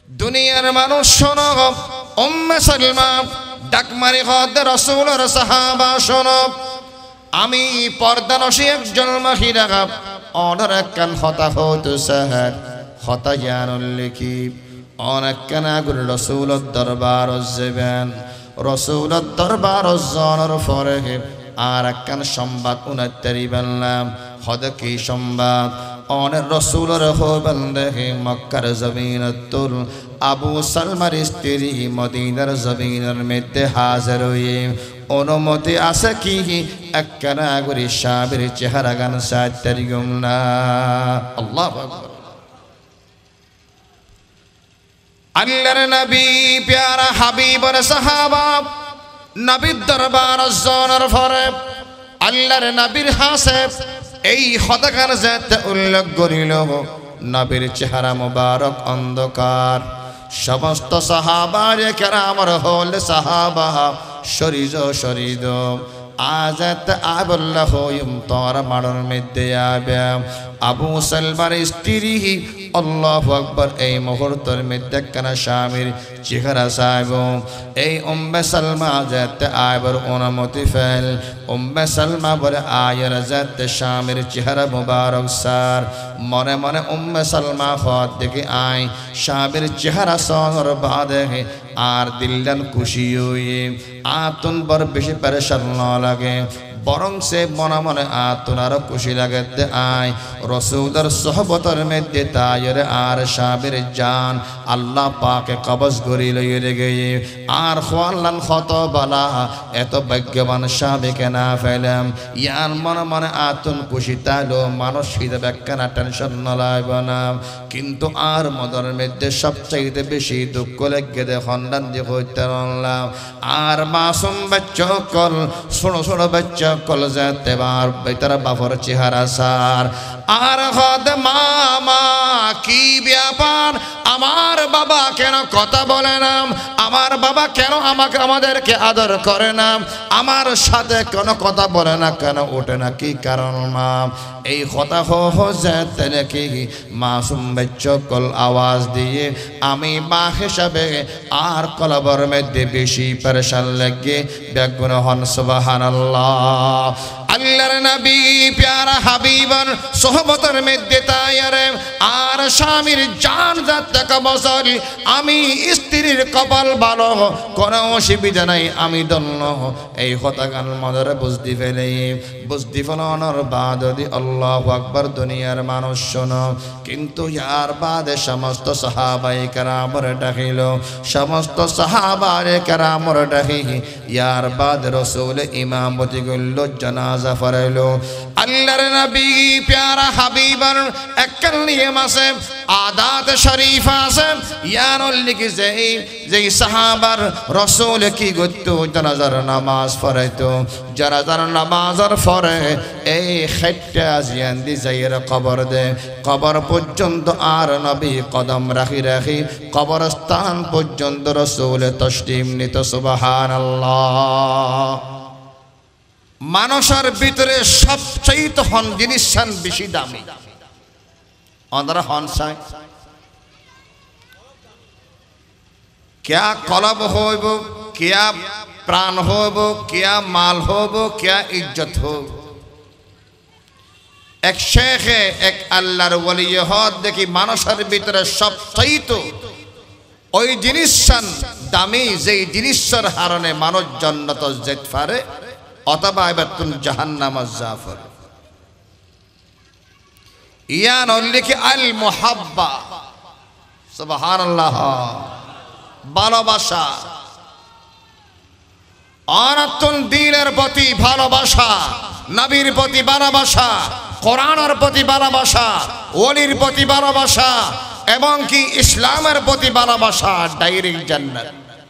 দুনিয়ার মানুষ শোনো, উম্মে সালমা ডাকমারি খদ রাসূলের সাহাবা শোনো, আমি পর্দানশী একজন মহিলা অনর কান হতা হতো সাহার হতা জানুল লিখি অনেক কানাগুর রাসূলের দরবার যাবেন। রাসূলের দরবার যাওয়ার পরে আর একখান সংবাদ উনাত্তরি বললাম। হদ কি সংবাদ? অনেক রসুলের হবেন দেখে মক্কার জমিনতুল আবু সালমার স্ত্রী মদিনার জমিনের মধ্যে হাজির হয়ে অনুমতি আছে কি একখানা করে সাহাবীর চেহারা গান সাত্তারি গুমনা। আল্লাহু আকবার। আল্লাহর নবী প্যারা হাবিবর সাহাবা নবীর দরবার যাওয়ার পরে আল্লাহর নবীর হাসে এই হতাকার যাতে উল্লেখ করিল। নবীর চেহারা মুবারক অন্ধকার। সমস্ত সাহাবায়ে কেরামর হল সাহাবা শরীজ শরীদ আজাত আবুল্লাহ তোর মাড়র মধ্যে আবে আবু সালমার স্ত্রী। আল্লাহু আকবার। এই মুহূর্তের মধ্যে কানা স্বামীর চেহারা সাহেব এই উম্মে সালমা যাতে আয়বর অনুমতি ফেল। উম্মে সালমা বলে আয়ের যাতে স্বামীর চেহারা মুবারক সার। মনে মনে উম্মে সালমা হদ দেখে আয় স্বামীর চেহারা সর বাদে আর দিলদান খুশি হয়ে আতুন বর বেশি পরেশান না লাগে, বরং সে মনে মনে আতুন আরো খুশি লাগে। আয় রসুলের সোহবতের মধ্যে তাইর আর সাবির জান আল্লাহ পাকে কবজ করি লইয়ে গিয়ে আর খোয়াল্লান ক্ষত বলা এত ভাগ্যবান সাবিকে না ফেলাম। ইয়ার মনে মনে আতুন খুশি তাইলো মানুষ হিসেবে একখানা টেনশন নলাইব না। কিন্তু আর মদর মধ্যে সবচাইতে বেশি দুঃখ লেগে দে খন্ডান দিয়ে হইতে রলাম। আর মাসুম বাচ্চা কল ছোড়ো ছোড়ো বাচ্চা কল যেতে বার বেতার বাবর চেহারা সার। আর হদ মামা কি ব্যাপার, আমার বাবা কেন কথা বলে না, আমার বাবা কেন আমাদেরকে আদর করে না, আমার সাথে কোনো কথা বলে না, কেন ওঠে না, কি কারণ মা? এই কথা যেতে নাকি মাসুম বাচ্চা কল আওয়াজ দিয়ে আমি মা হিসাবে আর কলবর মধ্যে বেশি পরেশান লাগে বেগুন হন সুবহানাল্লাহ। আল্লাহর নবী প্যারা হাবিবর সোহবতের মধ্যে তাইরে আর স্বামীর জান যাতে কবজল। আমি স্ত্রীর কপাল ভালো, কোনো অসুবিধা নাই, আমি দন্য। এই হতাগান মদরে বুঝতে ফেলানোর বাদ দি আল্লাহু আকবার দুনিয়ার মানুষ শোনো। কিন্তু ইয়ার বাদে সমস্ত সাহাবায়ে কেরামর ডাকিল, সমস্ত সাহাবায়ে কেরামর ডাকি ইয়ার বাদ রাসূল ইমামতি করল, জানাজা পড়াইলো। আল্লাহর নবী প্যারা হাবিবর একখান নিয়ম আছে, আদাত শরীফ আছে। ইয়ার লিখি যেই সাহাবার রাসূল কি করতো জানাজার নামাজ পড়াইতো। জানাজার নামাজের পরে এই খেটটা জিয়ান দি যাইয়ের কবর দে, কবর পর্যন্ত আর নবী কদম রাখি রাখি কবরস্থান পর্যন্ত রাসূল তসলিম নিত। সুবহানাল্লাহ। মানুষের ভিতরে সবচেয়ে হন জিনিস বেশি দামি, অন্যরা হন চাই क्या कलब होब, क्या प्राण होब, क्या माल होब, क्या इज्जत हो। एक शेख एक अल्लाहर वली हद देखी मानुषेर भितरे सबचाइते ओई जिनिसान दामी जे जिनिसर हारणे मानुष जन्नत जेते पारे अथवा एबार জাহান্নাম জাফর। ইয়ান লিখে আল মুহাব্বা। সুবহানাল্লাহ। ভালোবাসা, অনাতুল দ্বীনের প্রতি ভালোবাসা, নবীর প্রতি ভালোবাসা, কোরআনের প্রতি ভালোবাসা, ওলির প্রতি ভালোবাসা এবং কি ইসলামের প্রতি ভালোবাসা, ডাইরেক্ট জান্নাত।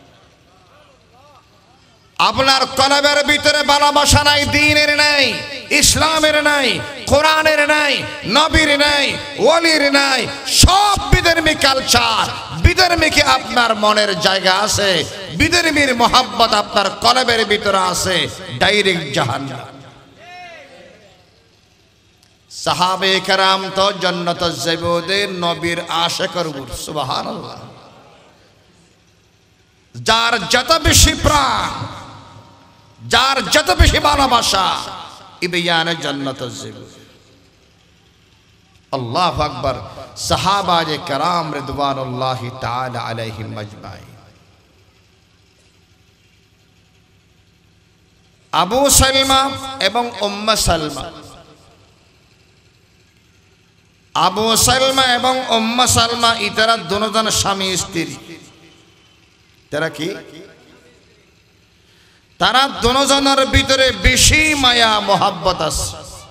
আপনার কলবের ভিতরে ভালোবাসা নাই, দ্বীনের নাই, ইসলামের নাই, কোরআনের নাই, নবীর নাই, ওলির নাই, সব বিধর্মী কালচার, বিধর্মীকে আপনার মনের জায়গা আছে, বিধর্মীর মোহাব্বত আপনার কলবের ভিতরে আছে, ডাইরেক্ট জাহান্নাম। সাহাবে কেরাম তো জান্নাত যাইবে নবীর আশিক। সুবহানাল্লাহ। যার যত বেশি প্রাণ, যার যত বেশি ভালোবাসা, ইবিয়ানে জান্নাত যাবে। আল্লাহু আকবার। সাহাবায়ে কেরাম রিদওয়ানুল্লাহি তাআলা আলাইহিম আজমাইন। আবু সালমা এবং উম্মে সালমা, আবু সালমা এবং উম্মে সালমা ইতারা দুজন স্বামী স্ত্রী। তারা কি? তারা দুজনের ভিতরে বেশি মায়া মোহাব্বত আছে।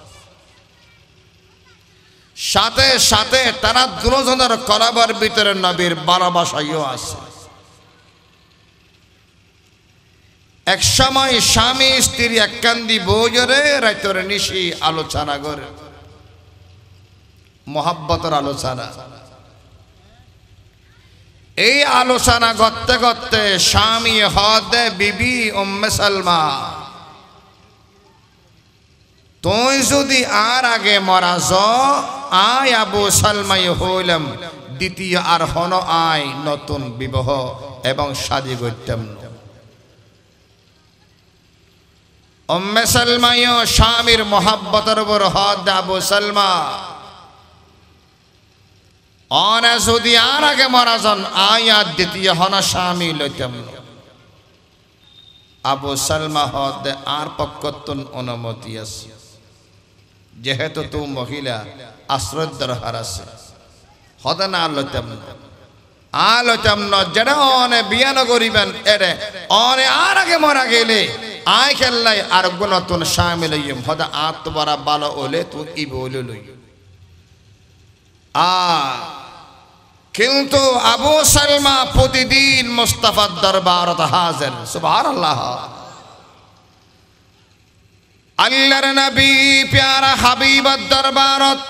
সাথে সাথে তারা দুজনের কলবের ভিতরে নবীর ভালোবাসাও আছে। এক সময় স্বামী স্ত্রী এককান্দি বউজরে রাতের নিশি আলোচনা করে, মোহাব্বতের আলোচনা। এই আলোচনা করতে করতে স্বামী হদে বিবি উম্মে সালমা, তুই যদি আর আগে মারা যাও, আয় আবু সালমাই হইলাম দ্বিতীয় আর হন আয় নতুন বিবাহ এবং শাদী করতাম। উম্মে সালমাইও স্বামীর মোহাব্বতের উপর হদ আবু সালমা, অনে যদি আর আগে মারা যান আয় আর দ্বিতীয় হন স্বামী লইতাম। আবু সালমা হদ আর পক্ষতুন অনুমতি আছে, যেহেতু তো মহিলা আশ্রয় দরকার আছে, হদ না আলোচম ন যেটা অনে বিয়া ন করিবেন এরে অনে আর আগে মরা গেলে আয় খেললাই আর নতুন স্বামী লইম, হদ আর তো বড় ভালো হলে তুই ই বলে লই। কিন্তু আবু সালমা প্রতিদিন মুস্তাফার দরবারত হাজির। সুবহানাল্লাহ। আল্লাহর নবী প্যারা হাবিবের দরবারত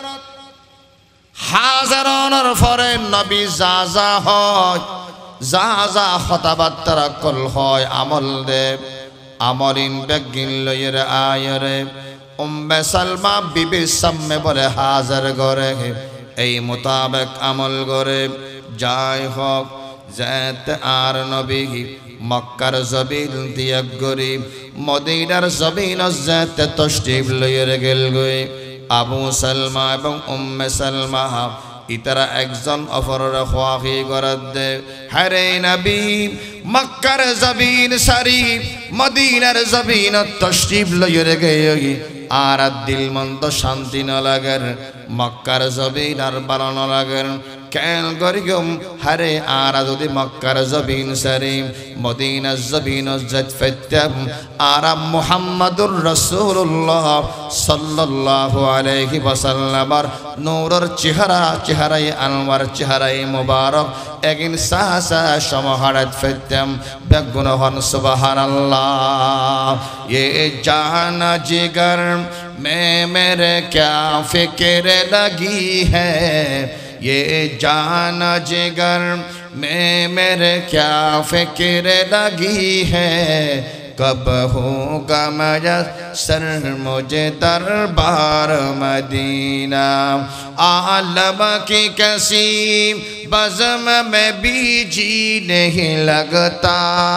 হাজির হওয়ার পরে নবী যা যা হয়, যা যা কথাবার্তা কল হয়, আমল দে আমরিন বেগিন লইয়ের আয়রে উম্মে সালমা বিবি সামনে বলে হাজির করে, এই মোতাবেক আমল করে। যাই হোক যেত আর নবী মক্কার জবিন দিয়া গরিব মদিনার জবিন যেতে তশরিফ লইয়ের গেল গই। আবু সালমা এবং উম্মে সালমা ইতারা একজন অপরের খোয়াহি করার দে। হরে নবী মক্কার জবিন সারি মদিনার জবিন তশরিফ লইয়ের গই, আর দিল মন্দ শান্তি ন লাগের, মক্কার জবিন আর ভালো ন লাগের। কেন গরিগম হরে আর যদি মক্কার জবিন সারি মদিনার জবিন জত ফেতাম আর মুহাম্মাদুর রাসূলুল্লাহ সাল্লাল্লাহু আলাইহি ওয়াসাল্লামের নূরের চেহারা, চেহারাই আনওয়ার, চেহারাই মুবারক একিন সাহসা সমাহারাত ফেতাম বেগুন হন। সুবহানাল্লাহ। ये जाना जिगर में मेरे क्या फिक्र लगी है, ये जाना जिगर में मेरे क्या फिक्र लगी है, कब होगा मयस्सर मुझे दरबार मदीना। आलम की कैसी बज़म में भी जी नहीं लगता,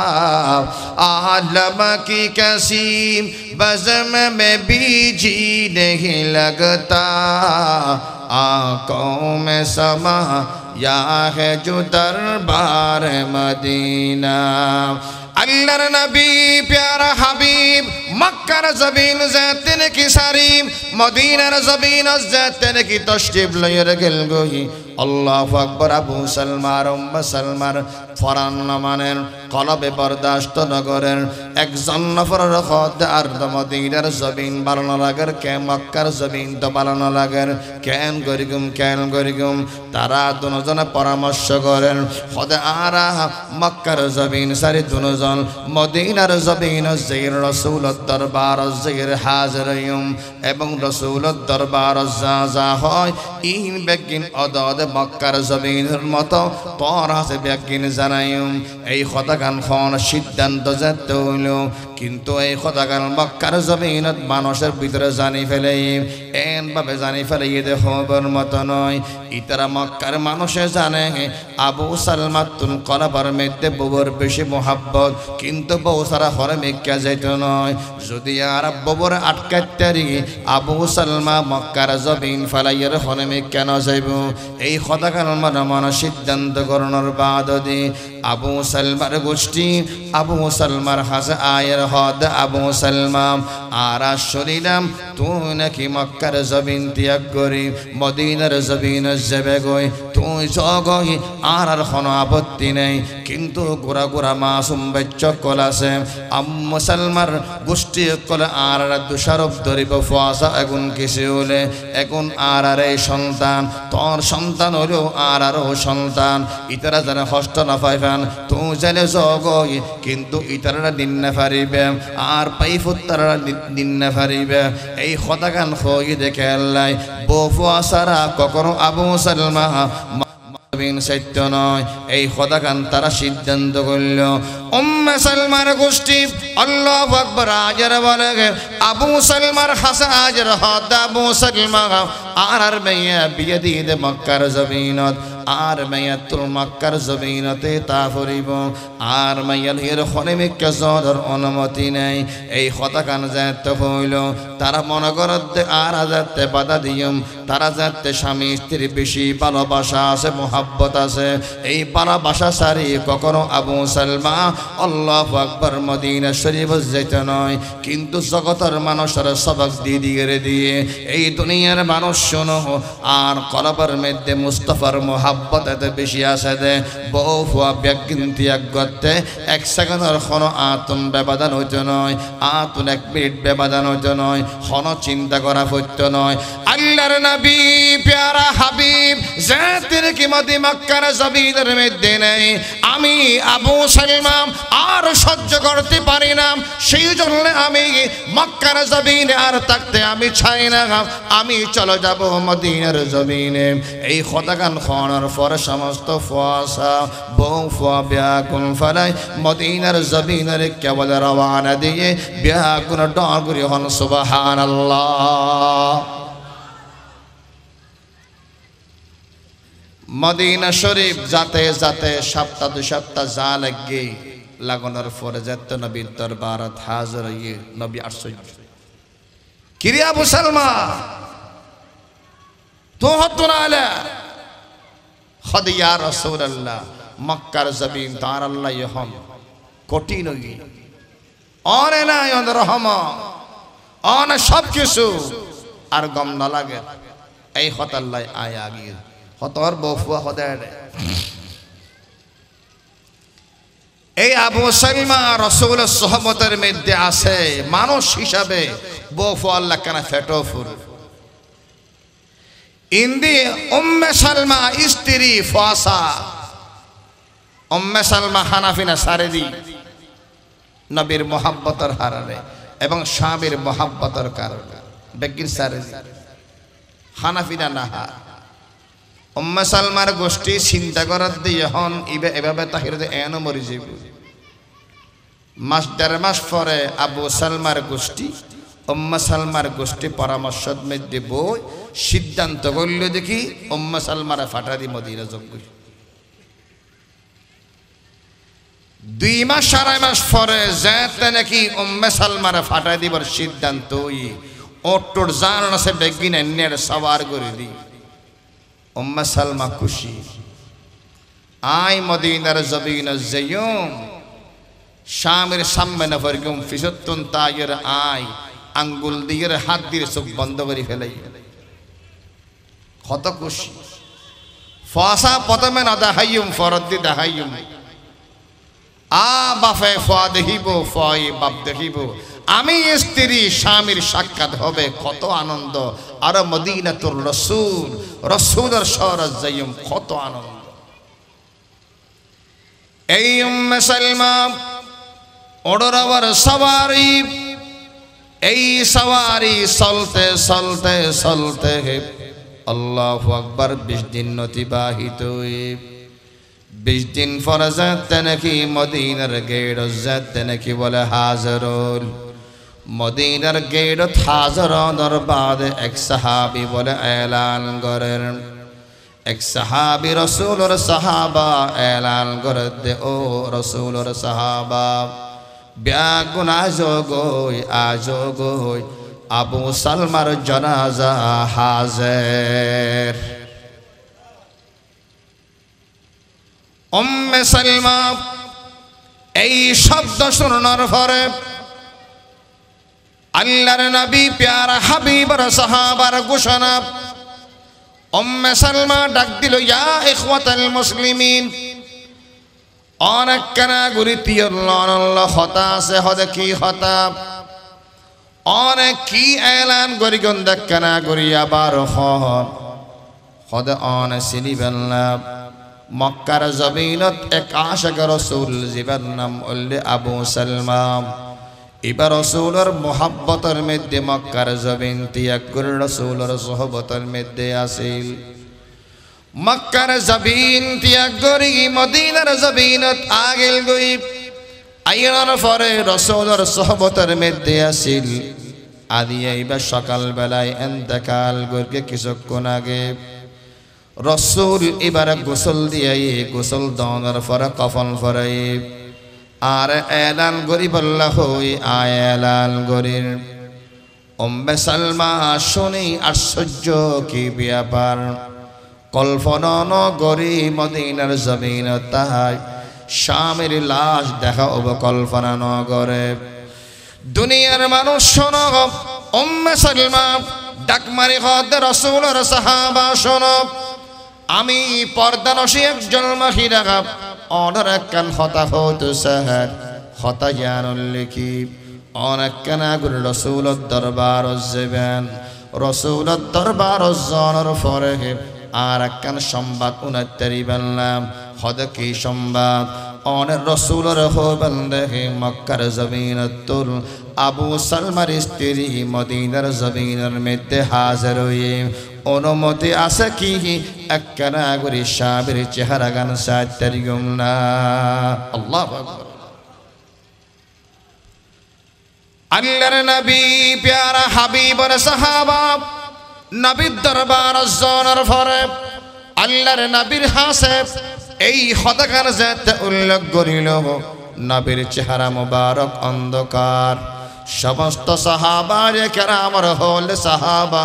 आलम की कैसी बज़म में भी जी नहीं लगता, आँखों में समा या है जो दरबार मदीना। अल्लाहर नबी प्यारा हबीब मक्कार ज़मीन ज़ैतिन की सारी मदीनार ज़मीन ज़ैतिन की तशरीफ लयर गेल गई। अल्लाहु अकबर। আবু সালমা উম্মে সালমার ফরান নামানের কলবে বরদাস্ত নগরের একজন নফরের খদ আর মদিনার জমিন বানানো লাগের, কে মক্কার জমিন তো বানানো লাগের, কেন গরিগুম তারা দুজনে পরামর্শ করেন। খদ আরা মক্কার জমিন সারি দুজন মদিনার জমিন জির রাসূলের দরবার জির হাজির এবং রাসূলের দরবার যা হয় ইন বেগিন অদদ মক্কার জমিনের মতো তোর আছে বেগিন জানাইম। এই কথা গান খন সিদ্ধান্ত যেতে হইল কিন্তু এই খোদাগান মক্কার জমিনত মানুষের ভিতরে জানি ফেলে এমনভাবে জানি ফেলে দেখবার মতো নয়। ইতারা মক্কার মানুষে জানে আবু সালমা তুন কলাবার মধ্যে বউর বেশি মোহাব্বত, কিন্তু বউ সারা হরে মেক্কা যাইত নয়। যদি আর বউর আটকাতারি আবু সালমা মক্কার জমিন ফালাইয়ের হরে মেক্কা না যাইব, এই খোদাগান মানে সিদ্ধান্ত করণের বাদ দি আবু সালমার গোষ্ঠী আবু সালমার হাসে আয়ের হদ আবু সালমা আর শুনিলাম তুই নাকি মক্কার জমিন ত্যাগ করি মদিনার জমিন যাবে গই, তুই জগই আর কোনো আপত্তি নেই। কিন্তু গোড়া গোড়া মাসুম বাচ্চা কল আছে আম্মু সালমার গোষ্ঠী কল আর দুষারোপ ধরিব ফুয়াশা এখন কিছু হলে এখন আর এই সন্তান তোর সন্তান হলেও আর সন্তান ইতারা জানে হস্ত না পাইবেন তুই জানে জগই, কিন্তু ইতারা দিন না পারিবে আর পাইফুত্তারা দিন না পারিবে। এই খোদাগান হই দেখে আল্লাহ বউ ফুয়াশারা কখনো আবু সালমা সত্য নয়। এই খোদাগান তারা সিদ্ধান্ত করল উম্মে সালমার গোষ্ঠী আল্লাহু আকবার আজর বলে আবু সালমার হাসা আজর হদ আবু সালমা আর মেয়ে বিয়ে দিয়ে দে মক্কার জমিনত আর মেয়ে তোর মক্কার জমিনতে তা ফুরিব আর মেয়ের হির হনে মেক্কা যাওয়ার অনুমতি নেই। এই খোদাগান যাতে হইল তারা মনে করতে আর যাতে বাধা দিয়ম, তারা যাতে স্বামী স্ত্রীর বেশি ভালোবাসা আছে মোহাব্বত আছে, এই ভালোবাসা সারি কখনো আবু সালমা আল্লাহু আকবার মদিনা শরীফ যেতে নয়। কিন্তু জগতের মানুষের সবক দিয়ে এই দুনিয়ার মানুষ শোনো আর কলবের মধ্যে মুস্তাফার মোহাব্বত এত বেশি আছে দে বউ ফুয়া ব্যাগিন ত্যাগ করতে এক সেকেন্ডের কোনো আতুন ব্যবধান হইতে নয়, আতুন এক মিনিট ব্যবধান হইতে নয়, কোনো চিন্তা করা হইতে নয়। আল্লাহর নবী প্যারা হাবিব জাতির কিমতি মক্কার জমিনের মধ্যে নেই, আমি আবু সালমা আর সহ্য করতে পারি না, সেই জন্য আমি মক্কার জমিনে আর থাকতে আমি চাই না, আমি চলে যাব মদিনার জমিনে। এই খোদাগান খানার পর সমস্ত ফুয়াশা বউ ফুয়া ব্যাকুল ফলাই মদিনার জমিনের কেবল রওয়ানা দিয়ে ব্যাকুল ডগরি হন সুবহানাল্লাহ। মদিনা শরীফ যাতে যাতে সপ্তাহ দু সপ্তাহ যা লাগে লাগানোর পরে যেত নবীর দরবারত হাজির হয়ে নবী আশ্চর্য কিরে আবু সালমা তো হতো না আলা খদ ইয়া রাসূলুল্লাহ মক্কার জমিন তার আল্লাহ ইহম কঠিন হই অনে নাই অন রহমা অনে সব কিছু আর গম না লাগে এই হত আল্লাহ আয়া গিয়ে হতর বফুয়া হদায় এই আবু সালমা রাসূলের সুহবতের মধ্যে আছে মানুষ হিসাবে বফু আল্লাহ কেন ফেটো ফুর ইন্দি উম্মে সালমা স্ত্রী ফাসা উম্মে সালমা হানাফিনা সারেদি নবীর মোহাব্বতের হারারে এবং স্বামীর মোহাব্বতের কারণে বেগির সারেদি হানাফিনা নাহা উম্মে সালমার গোষ্ঠী চিন্তা করার দিয়ে হন এভাবে তাহির এনো মরি যাব মাস দেড় মাস পরে আবু সালমার গোষ্ঠী উম্মে সালমার গোষ্ঠী পরামর্শ মধ্যে বই সিদ্ধান্ত করল দেখি উম্মে সালমারে ফাটা দি মদিনা যোগ্য 2 মাস 2.5 মাস পরে যেতে নাকি উম্মে সালমারে ফাটা দিবার সিদ্ধান্ত ওটর জান আছে বেগিন এনের সওয়ার করে দি উম্মে সালমা খুশি আই মদিনার জমিন যাইম শামের সামনে না ফরগুম ফিসতুন তায়ের আই আঙ্গুল দিয়ে হাত দিয়ে চোখ বন্ধ করে ফেলাই কত খুশি ফাসা প্রথমে না দেখাইম ফরদ দি দেখাইম আ বাফে ফা দেখিব ফয় বাপ দেখিব আমি স্ত্রী স্বামীর সাক্ষাৎ হবে কত আনন্দ আর মদিনাতুর রাসূল রাসূলের শহরে যাইম কত আনন্দ। এই উম্মে সালমা ওড়াবার সওয়ারি এই সওয়ারি চলতে চলতে চলতে আল্লাহু আকবার 20 দিন অতিবাহিত হয়ে 20 দিন পরে যেতে নাকি মদিনার গেট যেতে নাকি বলে হাজরুল মদিনার গেট হাজরানোর বাদে এক সাহাবী বলে এলান করেন এক সাহাবী রাসূলের সাহাবা এলান করে দে ও রাসূলের সাহাবা ব্যাগুন আজগই আবু সালমার জানাজা হাজির উম্মে সালমা এই শব্দ শোনার পরে আল্লাহর নবী প্যারা হাবিবের সাহাবার ঘোষণা উম্মে সালমা ডাক দিল ইয়া ইখওয়াতাল মুসলিমিন অনেক কানা গুরি তিয়ল্লাহ হতা আছে হদে কি হতা অনেক কি এলান গরি গন্দাক কানা গরি আবার হদে অনে সিনিবেন না মক্কার জমিনত এক আশিক রাসূল জিবার নাম উল্লে আবু সালমা এবার রাসূলের মোহাব্বতের মধ্যে মক্কার জমিন ত্যাগ করে রাসূলের সোহবতের মধ্যে আসিল মক্কার জমিন ত্যাগ করে মদিনার জমিনত আগিল গই আইনার পরে রাসূলের সোহবতের মধ্যে আসিল আদি এইবার সকাল বেলায় ইন্তেকাল করে কিছুক্ষণ আগে রাসূল এবার গোসল দিয়ে গোসল দাওয়ার পরে কফন পরাই আর এলান গরি বল্লা হই এলান গরির উম্মে সালমা শুনি আশ্চর্য কি ব্যাপার কল্পনা ন গরি মদিনার জমিন তাই স্বামীর লাশ দেখা অবকল্পনা ন করে দুনিয়ার মানুষ শোনো উম্মে সালমা ডাকমারি হদ রাসূলের সাহাবা শোনো আমি পর্দানশী একজন মহিলা অর্ডার একখান হতা হতো সাহার হতা জানুল্লিখি অনেক কানাগুর রসুলত দরবার যাবেন রসুলত দরবার জনের পরে আর একখান সংবাদ উনাত্তারি বললাম হদে কি সংবাদ অনেক রসুলের হবেন দেখে মক্কার জমিনতুল আবু সালমার স্ত্রী মদিনার জমিনের মধ্যে হাজির হয়ে অনুমতি আছে কি একখানা করে সাহাবীর চেহারা গান সাইতারি গুমনা আল্লাহু আকবার আল্লাহর নবী প্যারা হাবিবের সাহাবা নবীর দরবার জনের পরে আল্লাহর নবীর হাসে এই হতাকার যেতে উল্লেখ করিল নবীর চেহারা মুবারক অন্ধকার সমস্ত সাহাবার কেরামর হল সাহাবা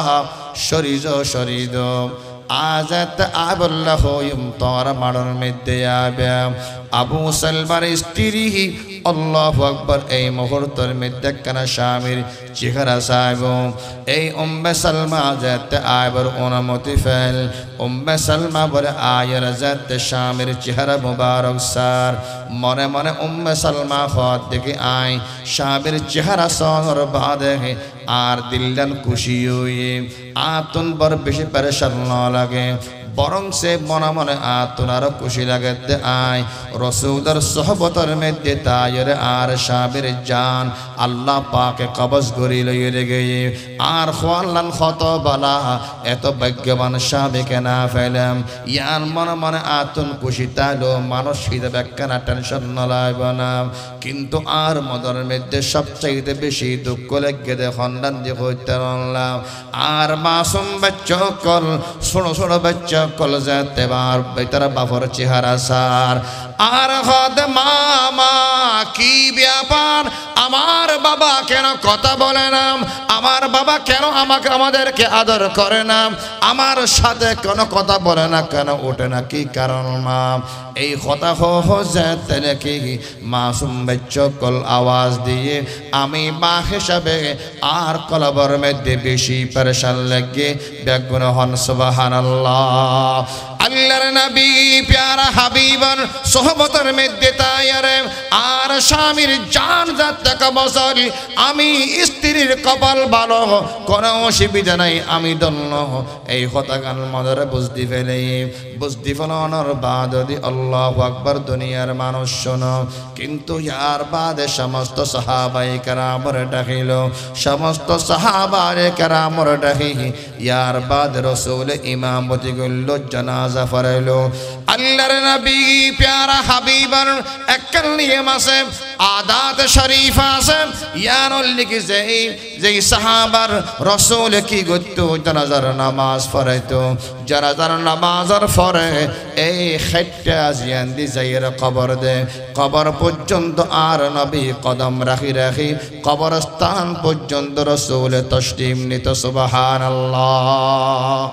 শরীদ আজাত আবুল্লাহ তোর মাড়র মধ্যে আবে আবু সালমার স্ত্রী আল্লাহু আকবার এই মুহূর্তের মধ্যে কানা স্বামীর চেহারা সাহেব এই উম্মে সালমা যাতে আবার অনুমতি ফেল উম্মে সালমা বলে আয়ের যাতে স্বামীর চেহারা মুবারক সার মনে মনে উম্মে সালমা হদ দেখে আয় স্বামীর চেহারা সর বাদে আর দিলদান খুশি হয়ে আতুন বর বেশি পরেশান না লাগে বরং সে মনে মনে আতুন আরো খুশি লাগে আয় রসুলের সোহবতের মধ্যে তাইরে আর সাবির জান আল্লাহ পাকে কবজ করি লইয়ে গিয়ে আর খোয়াল্লান ক্ষত বালা এত ভাগ্যবান সাবিকে না ফেলাম ইয়ার মনে মনে আতুন খুশি তাইলো মানুষ হিসেবে কেনা টেনশন নলাইব না কিন্তু আর মদর মধ্যে সবচাইতে বেশি দুঃখ লেগে দে খন্ডান দিয়ে হইতে রলাম আর মাসুম বাচ্চা কল ছোড়ো ছোড়ো বাচ্চা কল যেতে বার বেতারা বাবর চেহারা সার আর হদ মামা কি ব্যাপার আমার বাবা কেন কথা বলে না আমার বাবা কেন আমাদেরকে আদর করে না আমার সাথে কোনো কথা বলে না কেন ওঠে না কি কারণ মা এই কথা যেতে নাকি মাসুম বাচ্চা কল আওয়াজ দিয়ে আমি মা হিসাবে আর কলবর মধ্যে বেশি পরেশান লাগে বেগুন হন সুবহানাল্লাহ আল্লাহর নবী প্যারা হাবিবর সোহবতের মধ্যে তাইরে আর স্বামীর জান যাতে কবজল আমি স্ত্রীর কপাল ভালো কোনো অসুবিধা নাই আমি দন্য এই হতাগান মদরে বুঝতে ফেলানোর বাদ দি আল্লাহু আকবার দুনিয়ার মানুষ শোনো কিন্তু ইয়ার বাদে সমস্ত সাহাবায়ে কেরামর ডাকিল সমস্ত সাহাবায়ে কেরামর ডাকি ইয়ার বাদ রাসূল ইমামতি করল জানাজা নামাজ পড়াইলো আল্লাহর নবী প্যারা হাবিবার একখান নিয়ম আছে আদাত শরীফ আছে ইয়ানুল লিখি যেই সাহাবার রাসূল কি করতো জানাজার নামাজ পড়াইতো জানাজার নামাজের পরে এই খেটটা জিয়ান দি যাইয়ের কবর দে কবর পর্যন্ত আর নবী কদম রাখি রাখি কবরস্থান পর্যন্ত রাসূল তসলিম নিত সুবহানাল্লাহ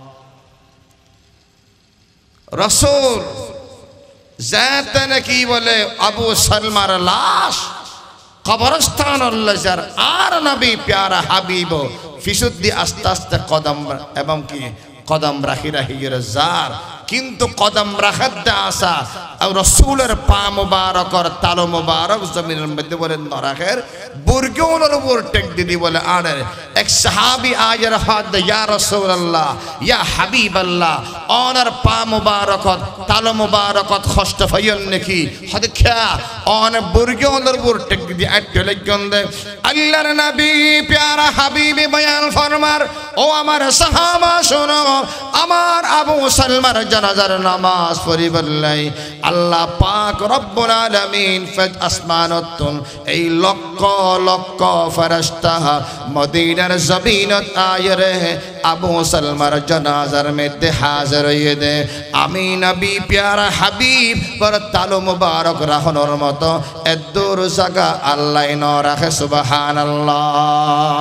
রাসূল জাতেন কি বলে আবু সালমার লাশ কবরস্থান আল্লাহর আর নবী প্যারা হাবিব ফিসুদ্দি আস্তে আস্তে কদম এবং কি কদম রাখি রাখি যার কিন্তু কদম রাখাতে আসা আর রাসূলের পা মুবারকর তালু মুবারক জমিনের মধ্যে বলে নরাকের বুরগুনের উপর টেক দিদি বলে আরে এক সাহাবী আয়ের হাত ইয়া রাসূলুল্লাহ ইয়া হাবিবাল্লাহ ওনার পা মুবারকত তালু মুবারকত কষ্ট ফাইন নাকি হদখা ওন বুরগুনের উপর টেক দিদি আটলে গন্দে আল্লাহর নবী প্যারা হাবিব বয়ান ফরমার ও আমার সাহাবা শোনো আমার আবু সালমার জানাজার নামাজ পড়িবল্লাই আল্লাহ পাক রব্বুল আলামিন ফজ আসমানতুন এই লক্ষ লক্ষ ফেরেশতা মদিনার জমিনত আয়রে আবু সালমার জানাজার মধ্যে হাজির হয়ে দে আমি নবী প্যারা হাবিব পর তালু মুবারক রাখনোর মতো এদুর জায়গা আল্লাহ ন রাখে সুবহানাল্লাহ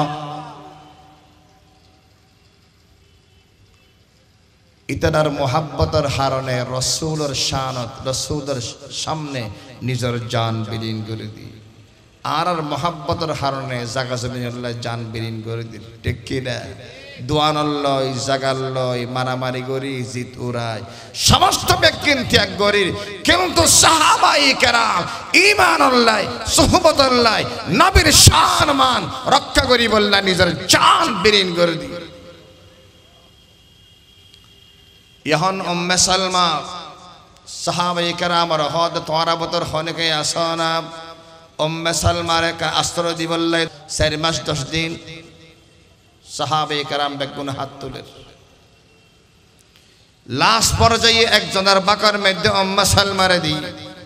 ইতার মোহাব্বতের হারণে রসুলের শানত রসুলের সামনে নিজের জান বিলীন করে দিই আর মোহাব্বতের হারণে জাগা জমিনুল্লাহ জান বিলীন করে দিই ঠিক কিনা দোয়ানল্লয় জাগাল্লয় মারামারি করি জিত উড়াই সমস্ত ব্যক্তি ত্যাগ করি কিন্তু সাহাবাই কেরাম ঈমানুল্লাহ সুহবতুল্লাহ নবীর শান মান রক্ষা করি বললা নিজের জান বিলীন করে দিই এখন উম্মে সালমা সাহাবায়ে কেরামের হদ তোরা বতর হনকে আসনা উম্মে সালমার কা আশ্রয় দি বললে 4 মাস 10 দিন সাহাবায়ে কেরাম বেগুন হাত তুলে লাস্ট পর্যায়ে একজনের বাকার মধ্যে উম্মে সালমারে দি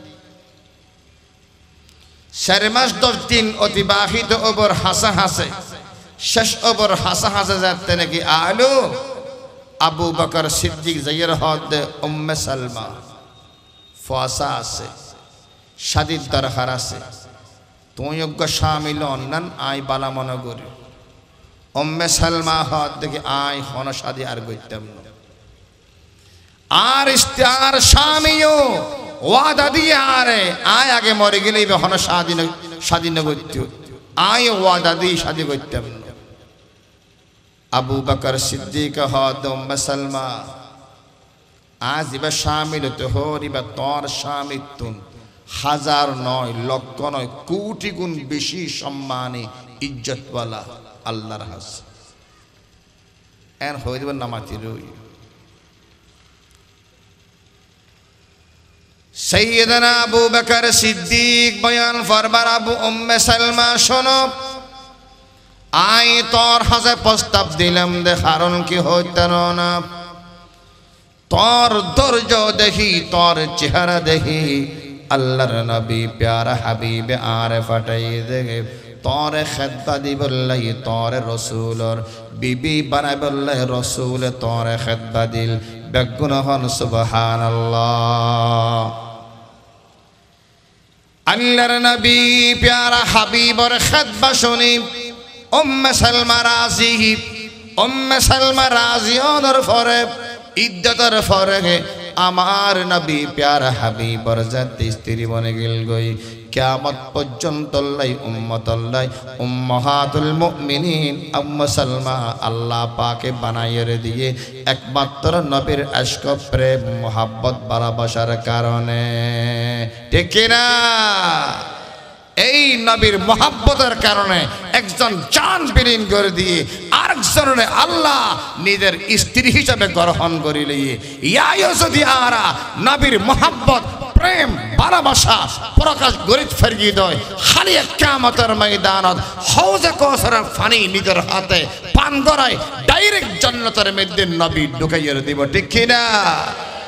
4 মাস 10 দিন অতিবাহিত ওপর হাসা হাসে শেষ ওপর হাসা হাসে যাতে নাকি আলো আবু বকর সিদ্দিক জাইয়ের হদ উম্মে সালমা ফাসা আছে শাদীর দরকার আছে তোয়জ্ঞ শামিল অন্যান আই বালা মনে করি উম্মে সালমা হদ দেখি আই হন শাদী আর গইতাম আর ইস্তার শামিও ওয়াদা দিয়ে আরে আয় আগে মরে গেলেই হন শাদী না গইত আই ওয়াদা দিয়ে শাদী গইতাম আবু বকর সিদ্দিক হদ উম্মে সালমা আজ ইবা শামিল তো হরিবা তোর শামিতুন হাজার নয় লক্ষ নয় কোটি গুণ বেশি সম্মানী ইজ্জতওয়ালা আল্লাহর হাস এর হয়ে দেবেন নামাতি রই সৈয়দনা আবু বকর সিদ্দিক বয়ান ফরবার আবু উম্মে সালমা শোনো আই তোর হাজে প্রস্তাব দিলাম দে কারণ কি হইতে না তোর ধৈর্য দেখি তোর চেহারা দেখি আল্লাহর নবী প্যারা হাবিবে আরে ফাটাই দেখে তোর খেদবা দি বললাই তোর রসুলর বিবি বানাই বললাই রসুল তোর খেদবা দিল বেগুন হন সুবহানাল্লাহ আল্লাহর নবী প্যারা হাবিবর খেদবা শুনি উম্মে সালমা রাজি উম্মে সালমা রাজি ওনর ফরে ইজ্জতের ফরে আমার নবী প্যারা হাবিবর জাতি স্ত্রী বনে গেল গই কিয়ামত পর্যন্ত লাই উম্মতুল্লাহ উম্মাহাতুল মুমিনিন উম্মে সালমা আল্লাহ পাকে বানাইয়ে দিয়ে একমাত্র নবীর আশক প্রেম মোহাব্বত ভালোবাসার কারণে ঠিক না এই নবীর মোহাব্বতের কারণে একজন জান বিলীন করে দিয়ে আরেকজনে আল্লাহ নিজের স্ত্রী হিসাবে গ্রহণ করিলে ইয়াও যদি আরা নবীর মোহাব্বত প্রেম ভালোবাসা প্রকাশ গরিত ফেরগি দয় খালি কিয়ামতের ময়দানত হাউজে কাউসারের পানি নিজের হাতে পান করায় ডাইরেক্ট জান্নাতের মধ্যে নবী ঢুকাইয়ে দিব ঠিক কিনা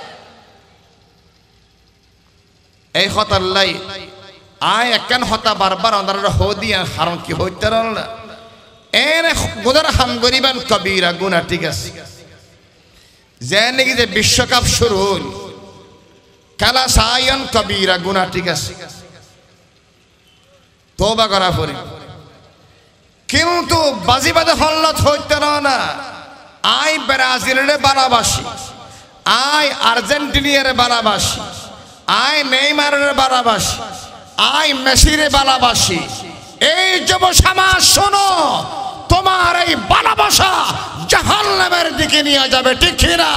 এই হতাল্লাই আয় একখান হতা বারবার অন্ধার হদিয়া কারণ কি হইতে না এনে গুনার হাম গরিবান কবিরা গুনা ঠিক আছে যে নাকি যে বিশ্বকাপ শুরু হল খেলা সায়ন কবিরা গুনা ঠিক আছে তওবা করা পড়ে কিন্তু বাজিবাদে হল্লত হইতে না আই ব্রাজিলের বারাবাসী আই আর্জেন্টিনিয়ার বারাবাসী আই নেইমারের বারাবাসী আই মেসির বালাবাসী এই যুব সমাজ শোনো তোমার এই ভালোবাসা জাহান্নামের দিকে নিয়ে যাবে ঠিক না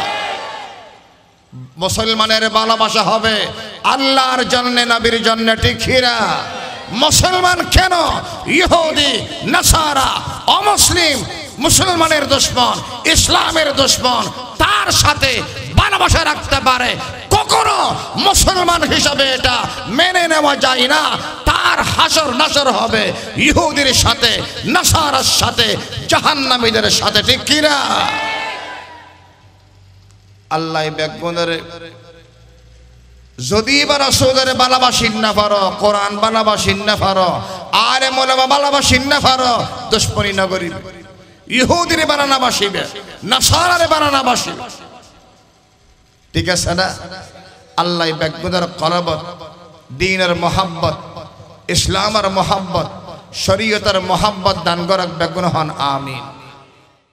মুসলমানের ভালোবাসা হবে আল্লাহর জন্য নবীর জন্য ঠিক না মুসলমান কেন ইহুদি নাসারা অমুসলিম মুসলমানের দুশমন ইসলামের দুশমন তার সাথে ভালোবাসা রাখতে পারে কখনো মুসলমান হিসাবে এটা মেনে নেওয়া যায় না তার হাসর নাসর হবে ইহুদির সাথে নাসারার সাথে জাহান্নামীদের সাথে ঠিক কি না আল্লাহ বেগুনের যদি বা রাসূলের ভালোবাসিন না পারো কোরআন ভালোবাসিন না পারো আরে মোলামা ভালোবাসিন না পারো দুশমনী নগরী ইহুদির বানানা বাসিবে নাসারার বানানা বাসিবে ঠিক আছে না আল্লাহ বেগুনের কলবত দ্বীনের মোহাব্বত ইসলামের মোহাব্বত শরীয়তের মোহাব্বত দান করক বেগুন হন আমিন।